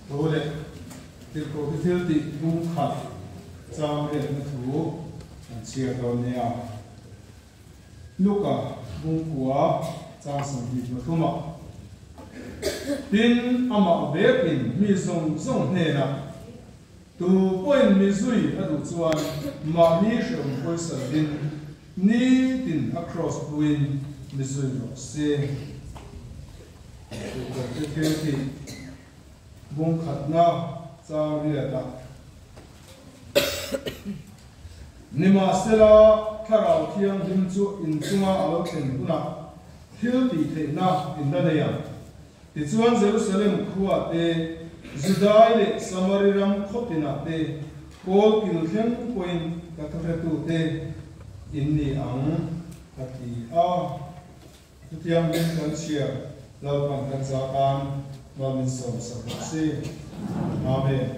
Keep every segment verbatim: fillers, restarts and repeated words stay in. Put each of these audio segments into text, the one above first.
Thôi đấy, thì có cái thiếu tị bung khát trong cái nó thú chia đầu nhà lúc cả bung của trong sản phẩm mà thu mọc tin ama bé pin mi dùng dùng này nè tu point mi duy ở đủ chuan mà mi dùng coi sở tin ni tin across point mi duy nó xe cái cái thì bung khát na sao đi là nima sela tharau thiang him chu in chunga alo thlen huna thil ti theina in da neya ti chuan Jerusalem khuwa te Judai le Samariram khotina te kol kil thlen point ka thretu te in ni ang ati a tiang min kan chia lau kan kan za kan wa min so sa si amen.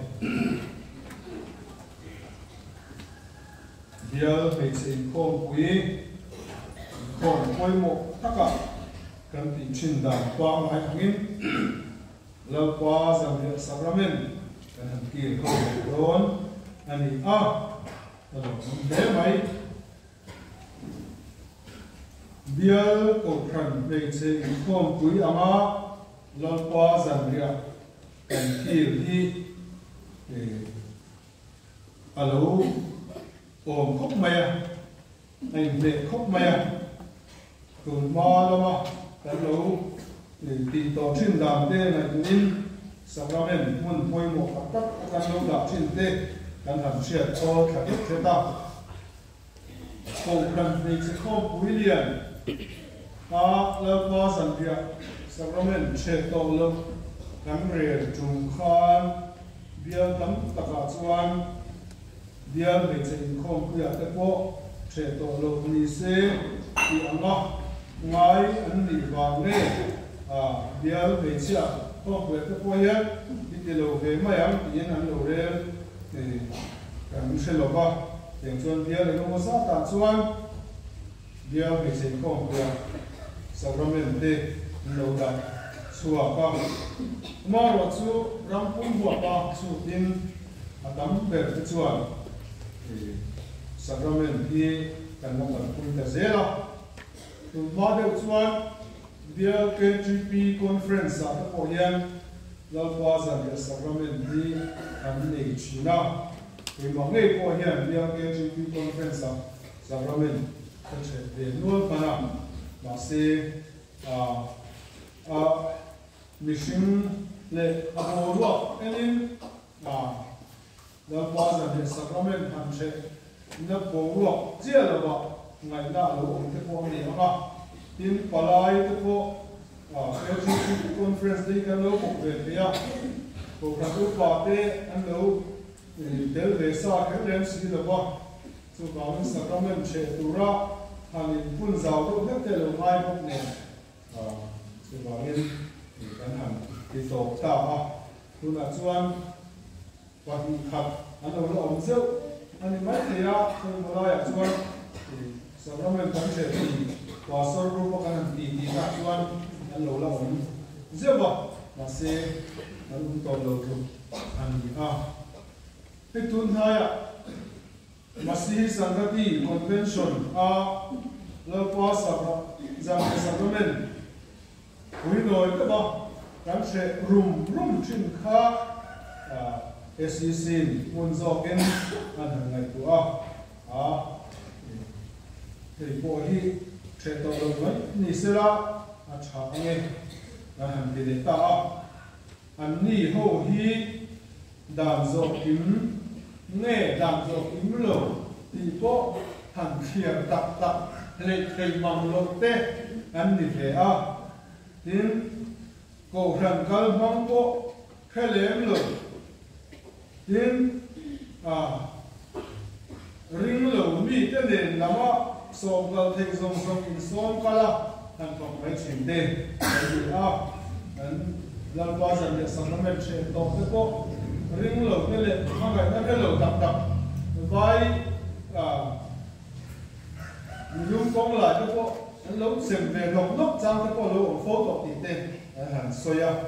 Dia phải khom quý khom quay một tất cả cần tìm trình đàn qua hai tháng in lâu qua giảm lượng sacrament cần hành kỳ không được đón anh ấy à rồi thế mấy bia cầu thần về sẽ khom quý ama lâu qua giảm lượng cần kỳ đi để alo ôm khóc mẹ anh về khóc mẹ cùng ma lo mà cái lâu để tìm tòi chuyên đàm tê này nên sacrament muốn phơi một các các lâu đàm chuyên tê cần làm chuyện cho cả hết thế ta cầu cần về sẽ không quý liền à lâu qua sản việc sacrament sẽ tổ lâu gắn rìa trùng khan bia tấm tất cả chuan dia về trên không cứ ở bộ trẻ tổ lộc ni se thì anh nó ngay anh đi vào nè à dia về chia không về cái bộ hết thì cái lộc về mấy anh thì anh lộc lên thì cảm sẽ lộc ba tiếng chuan dia là không có sao cả chuan dia về trên không cứ sacrament de lộc đại xua ba mà rồi chú ram pun bua ba chú tin adam về cái chuan sacrament thì cần một lần cũng đã dễ lắm. Từ ba điều chuan, bia K G P conference ở các hội viên, lâu qua giờ bia sacrament thì anh này chỉ nào, thì mọi người hội viên bia K G P conference sacrament có thể về luôn mà nào, là sẽ à à mission lệ abo luôn, anh em à lâu qua giờ bia sacrament hắn sẽ nó bổ ruột chia là vậy ngày đã lỗ ông thế con này mà tin palai thế cô à L G B T conference đi cái lỗ một về phía cô thằng cô bà thế anh lỗ để về xa cái lên xí là vậy số bảo mình sacrament sẽ tu ra hàng phun giàu đâu hết thế là hai bốc này à số bảo mình cái hàng cái tổ tạo à tu là chuan và thì khát anh lỗ ông rượu anh mấy thì á không có ai chuan thì sau đó mình cũng sẽ thì qua sơ rô có cái gì thì các chuan anh lỗ là ổn dễ bỏ mà sẽ anh cũng toàn lỗ thôi anh đi à cái tuần hai á Masihi Sanghati Convention à lâu qua sau rằng cái sacrament quý nói các bạn anh sẽ rum rum trên khác à S E C muốn do cái anh hàng ngày của à thì bộ hi chế độ rồi mấy ni sẽ là à chả nghe anh hàng thì để ta anh ni hô hi đàn dọc im nghe đàn dọc im lồ thì bộ hàng kia tập tập lệ cây bằng lột tê anh ni thế à tin cổ thần cal mong bộ khai lém lồ tin à ring lầu mi tên đền là mà sòng vào thành sòng sòng in sòng cả là anh không phải chuyển tên thì à anh làm qua giờ để sòng nó mới chuyển tổ cái bộ ring lầu tên đền mà cái nó cái lầu đập đập vai à dùng công lại cái bộ anh lấu xem về nông nốc trang cái bộ lầu phố tổ thì tên anh hàng xoay à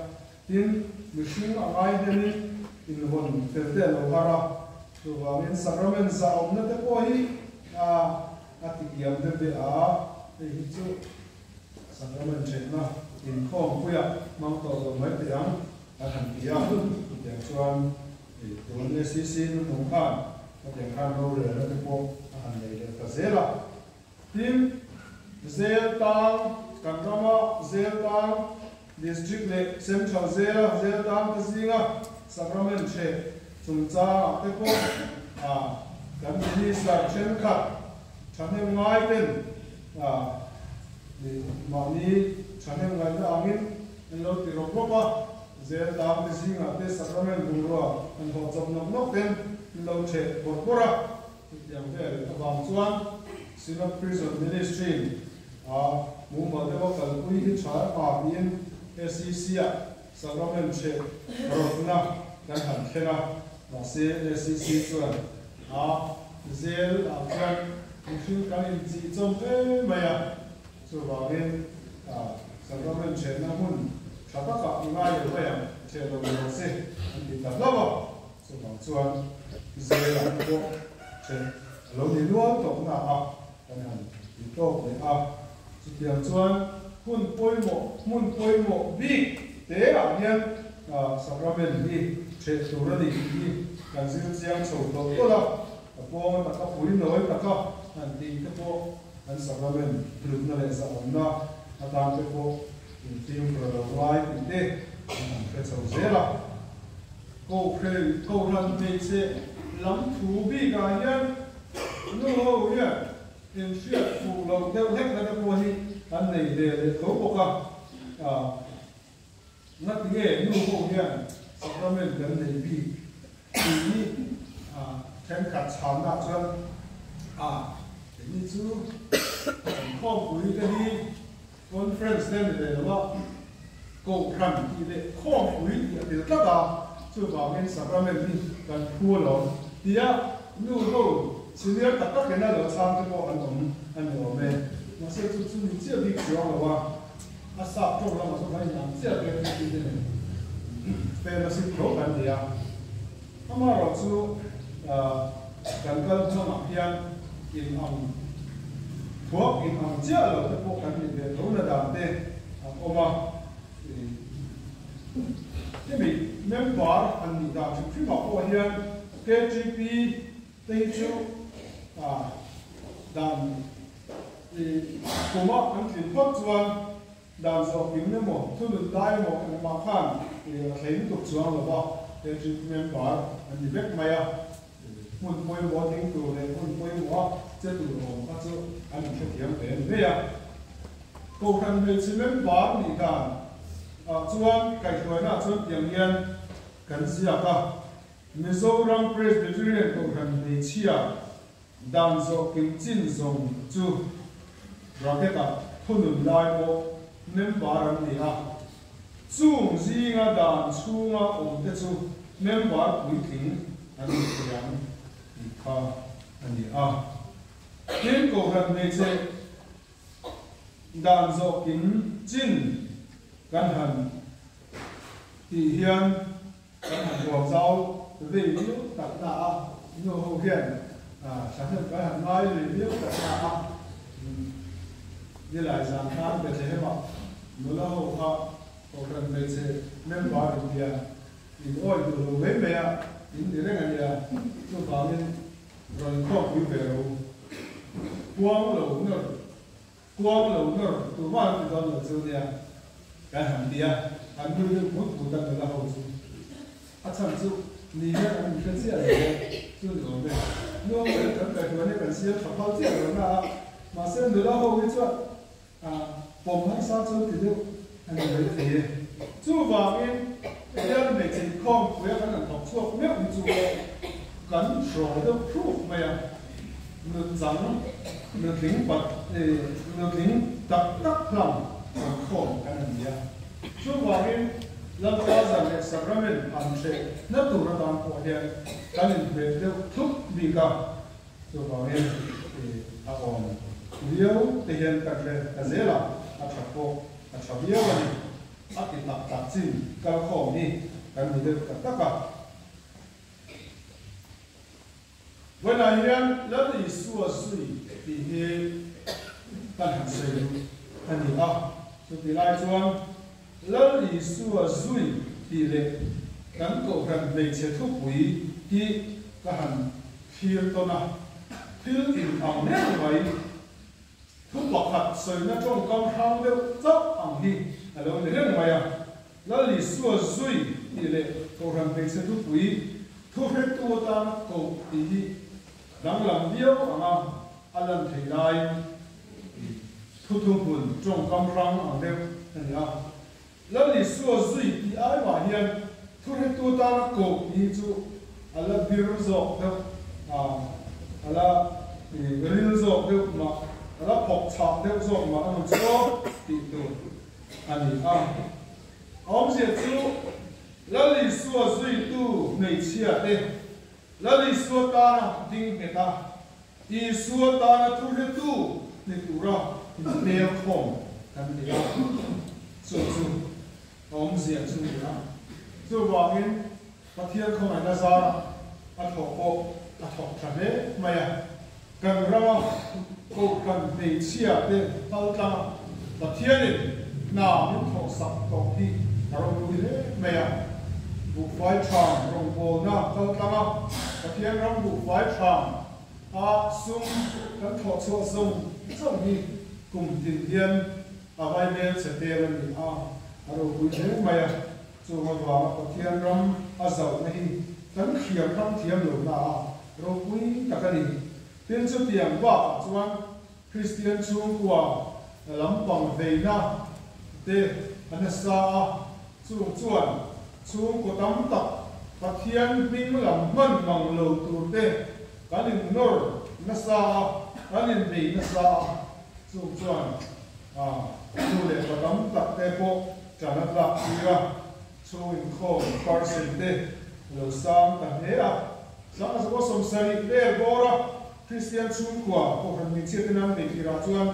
tin machine angai deni in hon felde lo hara to wangin sacrament sa omna te po hi a atikiam de be a e hi chu sacrament chena in khom puya mang to lo mai te yang a han pia te chuan e to ne si si nu mong khan a te khan lo le te po a han le le ta zela tin zel tang kanrama zel tang district le central zela zel tang ta zinga sacrament che chung cha te po a kan ni sa chen khat chane ngai ten a ni ma ni chane ngai da angin en lo ti ro ko pa zel tang te zinga te sacrament bu ro an ho chom nok nok ten lo che bor bora yang ve awang chuan Sinop Prison Ministry a mu ma de wa kal pui hi cha pa bin S C C a sacrament che ro na kan han khena ma se S C C chuan a zel a chuan mihring kan in chi chom e maya chu wangin a sacrament che na mun thapa ka ngai lo ya che lo lo se an ti ta lawa chu wang chuan zel a ko che lo ni nuam to na a kan han ti to le a chu tiang chuan hun poimo mun poimo bi te a hian a sacrament hi che tura ni hi kan zil chiang chho to to la a po ta ka pui noi ta ka an ti te po an sacrament lut na le sa on na a ta te po in tim pro lo lai ti te an pe chho zela ko kre ko ran te che lam thu bi ga hian no ho hian in sia fu lo deu hek na po hi an nei de le ko ko ka a ngat nge nu ho hian sacrament kan nei bi ni a chen khat cham na chuan a ni chu kho pui te hi conference den de lo ko khan ti de kho pui ti de ta da chu ba men sacrament ni kan pu lo dia nu ho senior ta ta kena lo sam te ko an om an lo me ma se chu chu ni che bi chyo lo wa a sa to lo ma so mai na che be ti de ne pe na si pro kan dia ama ro chu a kan kal chu ma hian in am thuốc in am che lo te ko kan ni de lo na da te a oma te bi member an ni da chu phi ma ko hian K G P te chu à đàn thì cùng á anh chỉ thoát chuan đàn dọc kính nên một thu được đai một anh mà khan thì thấy tục chuan là bao để chỉ miền bắc anh đi biết mày à muốn mua mua tiếng tù này muốn mua mua chế tù hồng các chỗ anh sẽ kiếm về đây à cô cần về chỉ miền bắc thì cả à chuan cái tuổi nào chuan tiếng yên cần gì à Mizoram Presbyterian ko kan ni chia dan zo kim chin zong chu raketa thunun lai mo nem baran ni a chung zinga dan chunga om te chu nem bar pui thing ani yang ni kha ani a ken ko kan ni che dan zo kim chin kan han ti hian kan han wa zau vì nếu tất cả nhiều hồ hiền à sáng sớm cái hàng ngày thì nếu tất cả như lại sáng tháng về thế mà nó là hồ họ hồ cần về thế nên vào được tiền thì ôi từ hồ mấy mẹ đến đến ngày này tôi vào nên rồi không quý về đâu quăng lẩu nữa quăng lẩu nữa tôi vào từ đó là chưa đi cái hàng tiền hàng đưa được một cụ tận là hồ chú à chẳng chú你看，你看这样的，就是我们，因为我们整个国内本身跑跑这样的啊，马上得到后一转啊，我们刹车比较很危险，做方面，这样每情况不要可能跑错，没有做感受的 proof 没有，能长能明白，呃，能明达达上情况可能呀，做方面。Lam Plaza le sacrament an che na tu ra dan ko hian kan in be de thup bi ka so ba hian a om riau te hian ka le ka zela a tha ko a tha bia wa ni ác kỳ tạc tạc chín các khổ đi cái mình được tất cả với này hiện lớp lý xua suy thì hệ cần hành xây anh đi à cho thì lại chuan lớp lý xua suy thì lệ gắn cổ gần về chế thuốc quý thì các hành thiên tôn à thiên inအောင်နဲ့vậy thuốc bọc hạt sợi nó trong con hang đều dốcအောင်đi là đâu để lên vậy à lớp lý xua suy thì lệ cổ gần về chế thuốc quý thuốc hết tua ta cổ thì đang làm điều à anh làm thầy lai thu thu buồn trong con hangအောင်đều anh à lớp lý xua suy thì ai mà hiện thu hết tua ta cổ thì chú anh là biểu rõ đâu à ala ril zo de ma ala phok chak de zo ma an cho ti tu ani a om je chu la li suwa zui tu nei chia te la li suwa ta na ding me ta i suwa ta na thu he tu ni tu ra ne khom kan ni a so chu om je chu ni a so wa in pathian khom na za a thok po a thok thane maya kan ra ko kan nei chia te tal ta pathian ni na min thok sak to hi aro ni le maya bu phai chang rong bo na tal ta pathian rong bu phai chang a sum kan thok so sum so ni kum tin dian a vai mel se te ran ni a aro bu le maya chu ma wa pathian rong a zau na hi kan khiam ram thiam lo na a ro pui takani tin chu tiang ba chuan Christian chung kwa lampang veina te anasa chu chuan chung ko tam tak pathian bing lam man mang lo tur te kanin nor nasa kanin ve nasa chu chuan a chu le ko tam tak te po chana la ira chu in kho parcel te lo sam ta he a sang so som sari te bora Christian chung kwa ko han mi che tenam de kira chuan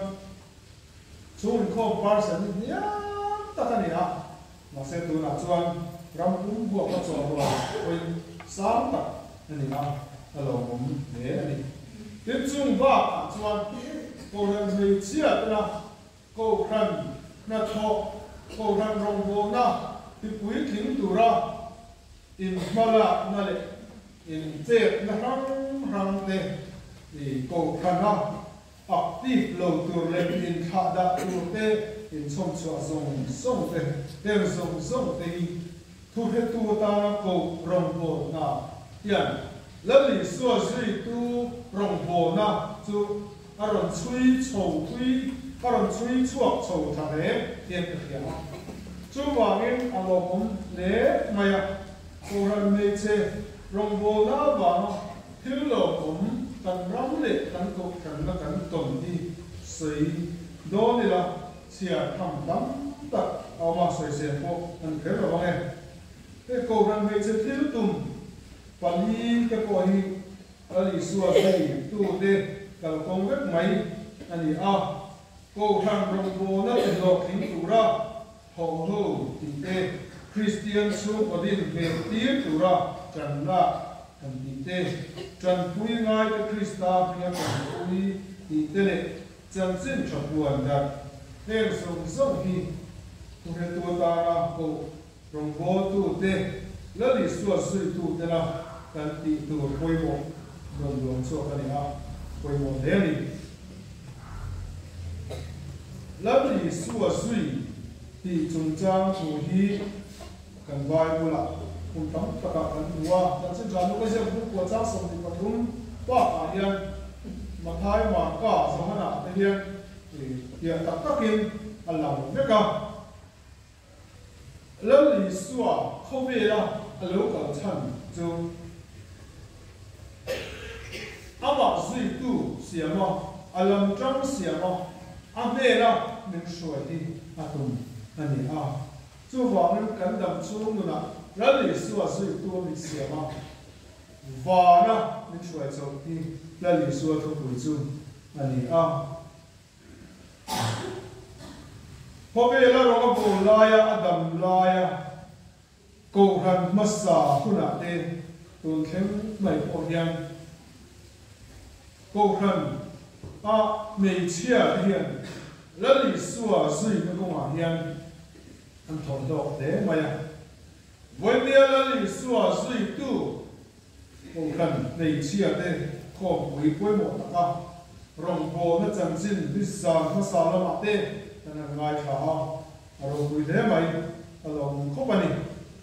chung kho parcel ni ya ta ta ni a ma se tu na chuan ram pum bu ko cho ro oi sam ta ni a alo mum ne ni tin chung ba chuan ko han mi che na ko khan na tho ko han rong bo na ti pui thing tu ra in mala na le in che na ram ram te ni ko khana active lo tur le in kha da tu te in som chwa zong song te te zong zong te thu he tu ta ko rong bo na yan la li so zui tu rong bo na chu aron chui chou tui aron chui chuak chou tha le tian te ya chu wangin alom le maya ko ran me che rong bo na ba thil lo om kan ram le kan ko kan na kan tom di sei do ni la sia tham dam ta aw ma sei se po an ke ro nge te ko ran me che thil tum pali ke ko hi ali suwa sei tu de kal kong vek mai ani a ko ran rong bo na te lo king tu ra ho ho ti te Christian chu odin ve ti tu ra chan la kan ti te chan pui ngai te Krista pia kan pui ti te le chan sin cha buan da te song song hi tu he tu ta ra ko rong bo tu te la li suwa sui tu te la kan ti tu poi mo dong dong so kan ya poi mo le ni la li suwa sui ti chung chang tu hi kan vai bula kun tam taka kan wa tan chen jan ko se bu ko cha som ni pathum pa a hian ma thai ma ka samana te hian ya tak takin alam meka lo li suwa kho ve la alo ka chan chu ama zui tu siama alam tram siama amela min shuati atum ani a chu wang kan dam chung nu na la li suwa zui tu mi siama va na min shuai chau ti la li suwa thu pui chu ani a Hove la ronga bo laya adam laya ko ran masa kuna te tun khem mai po hian ko ran a mei chia hian la li suwa zui na ko ma hian an thon do te maya voi dia la li suwa zui tu ko ran mei chia te ko wi poi mo ta ka rong bo na chang jin bi sa ma sa la ma te na ngai tha aro wi de mai along company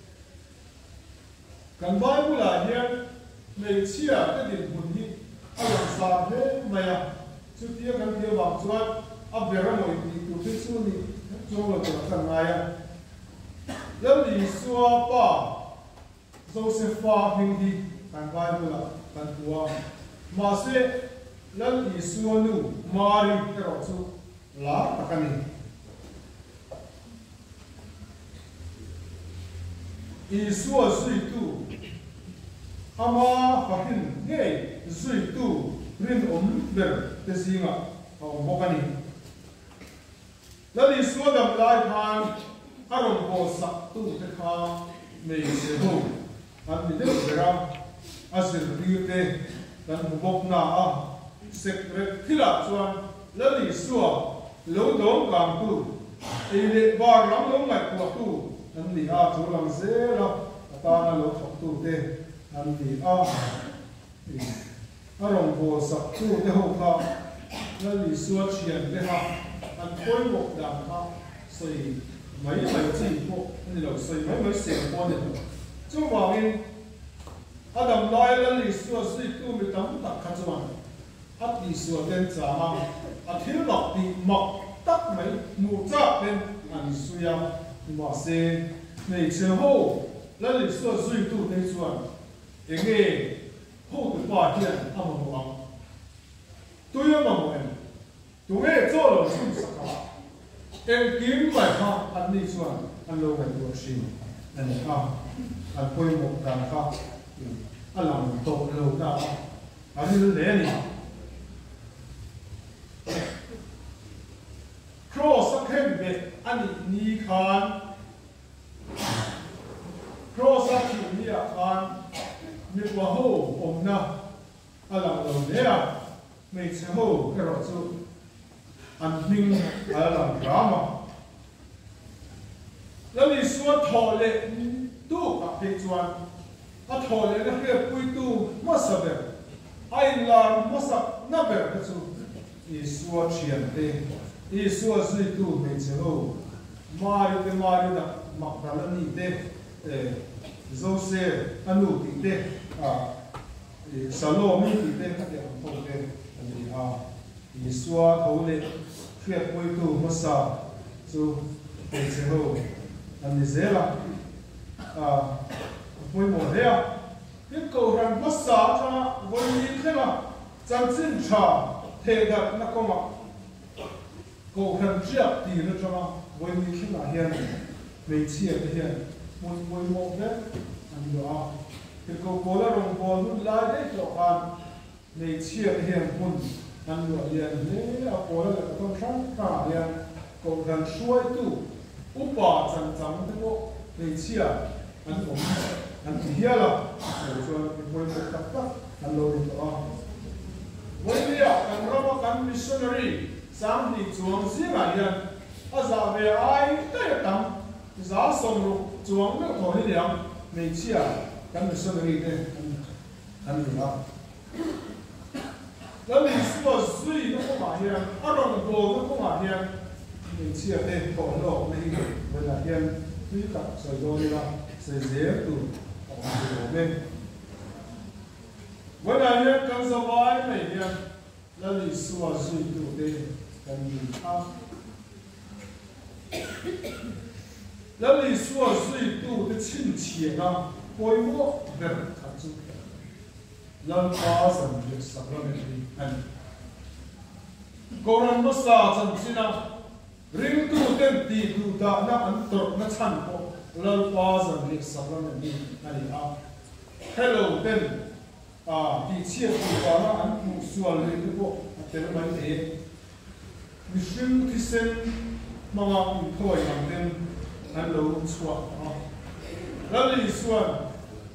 kan bai bula hian mei chia te din hun hi along sa he maya chu tia kan dia wang chuan a bera moi ti tu ti chu ni chu lo ta kan ngai a lam li suwa pa Josepha hing hi kan bai bula kan tua ma se lam li suwa nu mari te ro chu la takani i suwa zui tu ama fahin nge zui tu rin om ber te singa au mokani lali suwa dam lai khan arom bo sak tu te kha mei se ho an mi de bera asir ri te dan bok na a secret khila chuan lali suwa lo dong kam tu ele bar lam lo ngai ko tu an li a chu lam se la ta na lo thok tu te an li a a rong bo sak tu te ho kha la li suwa chian te ha an khoi bok dam kha sei mai mai chi ko ni lo sei mai mai se ko ne chu wa win adam lai la li suwa sei tu mi tam tak kha chuan at li suwa ten cha ma a thil nok ti mak tak mai mu cha ten an suya ma se nei che ho la li suwa zui tu te chuan e nge ho tu pa hian a mo mo tu yo ma mo en tu nge zo lo chu sa ka em kim mai ha an ni chuan an lo ngai tu shi an a an poi mo kan kha a lam to lo da a ni le ni cross a kem be ani ni khan cross a ki ni a khan mi wa ho om na ala lo le a me che ho ke ro chu an ning ala drama la ni suwa tho le tu ka pe chuan a tho le na ke pui tu ma sa be ai la ma sa na be ka chu i suwa chian te i suwa zui tu me che ho mari te mari da makdala ni te zose anu ti te a salo mi ti te ka te ko te ani a i suwa tho le khia poi tu ma sa chu me che ho ani zela a poi mo rea ke ko ran ma sa cha voi ni te ma chan chin cha the da na ko ma ko ran chia ti na cha ma voi ni khi na hian me chia te hian mo mo mo ve ani do a ke ko ko la rong ko nu la de to kan me chia te hian mun an do hian ne a ko la ka ton sang ka hian ko ran shuai tu upa chan chang te ko me chia an om an ti hia la so so voi mo tak tak an lo ri to a voi ni a kan ro kan missionary sang di chuang zinga hian a za ve ai te tam za som ru chuang na tho ni liam me chia kan missionary te an ni la la li suwa zui na ko ma hian a rong bo na ko ma hian me chia te ko lo me hi ve la hian ti ka so do ni la se ze tu o me wa na hian kan sa vai me hian la li suwa zui tu te kan ni a la li suwa zui tu de chin chie na poi mo ver ka chu lan pa san de sakramenti an koran mo sa chan china ring tu ten ti tu da na an tor na chan ko lan pa san de sakramenti ani a hello ten a ti chia tu pa na an mu sual ri ko tel mai e mi shim ki sen mga itoy ang din ang loob suwa. Lali suwan.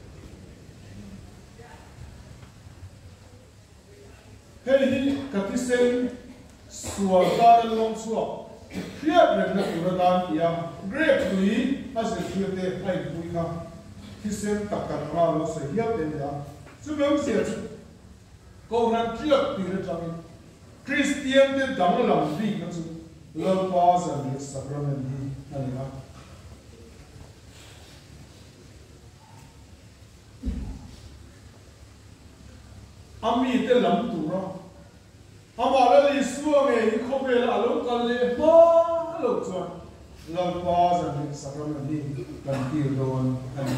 Hei katisen suwa taran long suwa. Fiat ren na turadan iya great tui as a fiate ai tui ka. Kisen takkan ralo sa hiap den ya. Sumem siya ko ran fiat tira jamin. Christian de dang lam di ka su. Lalpas and the sacrament and Ami te lam tu ra. Amala li suwa me i khobe la lo kalle ma lo chuan. Lalpas and the sacrament kan ti don and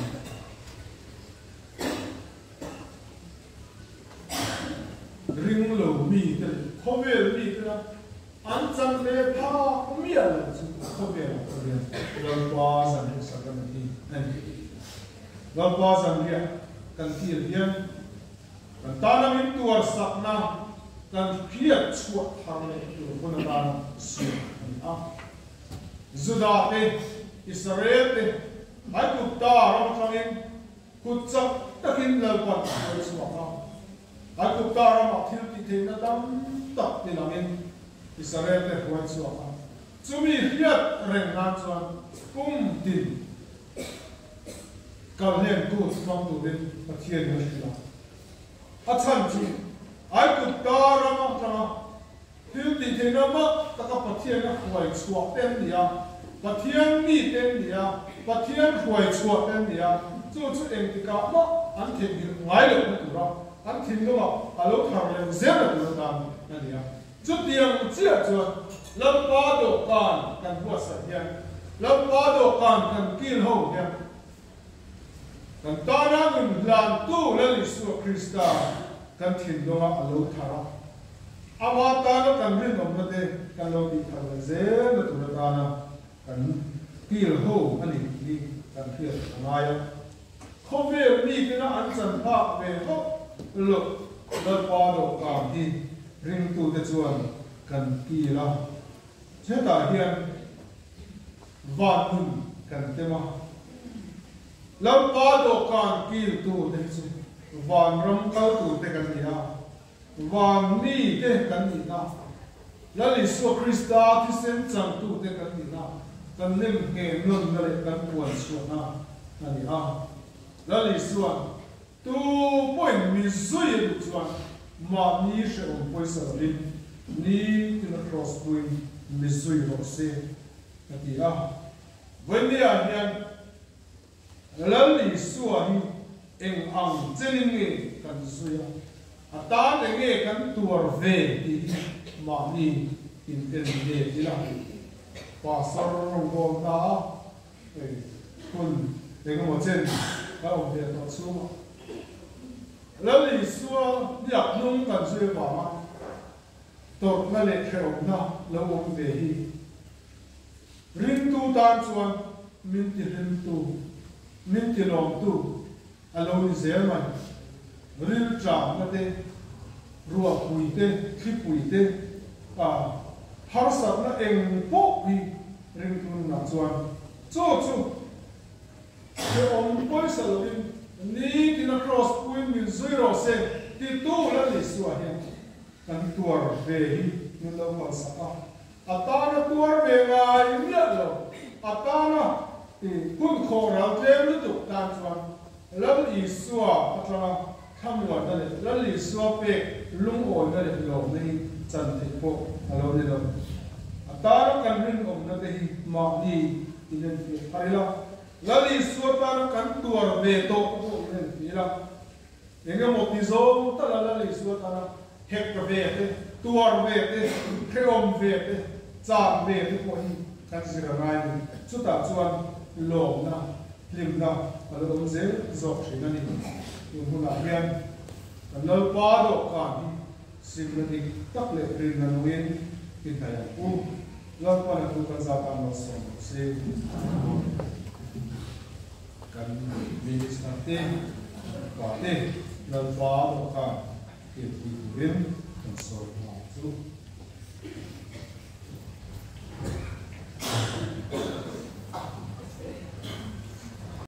ring lo mi te khobe mi te anh chẳng lẽ phá miệng là không biết là không biết lần qua rằng cái sao cái này anh lần qua rằng cái cần thiết hiện cần ta làm những tour sắc na cần kiệt chuột hàng này từ con ta xuyên à Judah te Israel te ai cũng ta làm cho nên cũng chắc tất nhiên là quan trọng suốt na ai cũng ta làm mà thiếu thì thế nó đâm tập thì làm nên Israel te huat suwa ka. Chumi hiat reng nan chuan kum tin kal len tu smang tu den pathian ni hila. A chan chi ai ku ta rama tanga til ti the na ma ta ka pathian na huai chuak ten dia pathian mi ten dia pathian huai chuak ten dia chu chu eng ti ka ma an thin ni ngai lo na tu ra an thin lo ma alo thar le zem na tu ta na dia chút tiền chia chuột lâm ba độ càn cần vua sạch hiện lâm ba độ càn cần kiên hậu hiện cần ta đã mình làm tu lên lịch sử Christa cần thiền đồ mà alo thara ama ta nó cần riêng ông nó đây cần lo đi thằng là dễ nó tụi ta na cần kiên hậu anh đi cần thiền ngay không biết đi cái nó ăn chân phá về hậu lực lâm ba độ càn đi ring tu te chuan kan ki la cheta hian van hun kan tema lam pa do kan ki tu te chu van ram kal tu te kan ni ha van ni te kan ni na la li so Christa ti sen chang tu te kan ni na kan lim he non na le kan puan su na ani ha la li so tu point mi zui du chuan mà ni sẽ ổn quay sở linh ni thì nó cross point mi suy vào xe cái gì à vấn đề là hiện lần lì xua hi em ang chân nghe cần suy à ta để nghe cần tuột về thì mà ni in tên về thì là và sau rồi còn ta kun để có một chân các ông việt họ xuống lần lì xua điệp nung cần suy vào tột nó lệ khều na lâu ông về hi rin tu tan chuan min ti rin tu min ti long tu alo ni zel man ril tra na te ruwa pui te khi pui te à har sat na eng po hi rin tu na chuan chu chu ke om poi salin ni ti na cross point min zero se ti tu la li suwa hian kan tuar ve hi min lo mal saka atana tuar ve ngai mi lo atana ti kun kho ra tlem lu tu tan chuan lam i suwa atana tham lo na le la li suwa pe lung ol na le lo nei chan te po alo ne lo atana kan rin om na te hi ma ni inen pe parila la li suwa ta kan tuar ve to ko inen pe la enga motizo ta la li suwa ta hek về thế, tuar về thế, kreom về thế, chạm về thế coi kan zira ngai ni, chút ta chuan lom na, lim na, alo dom zel zok shi na ni, yung huna hian, kan lal pa do kan hi, sim na ni tak le rin na nuin, kinaya u, lal pa na tu kan zatan na som, se kan minister te, ka te, lal pa do kan. If we win, and so on.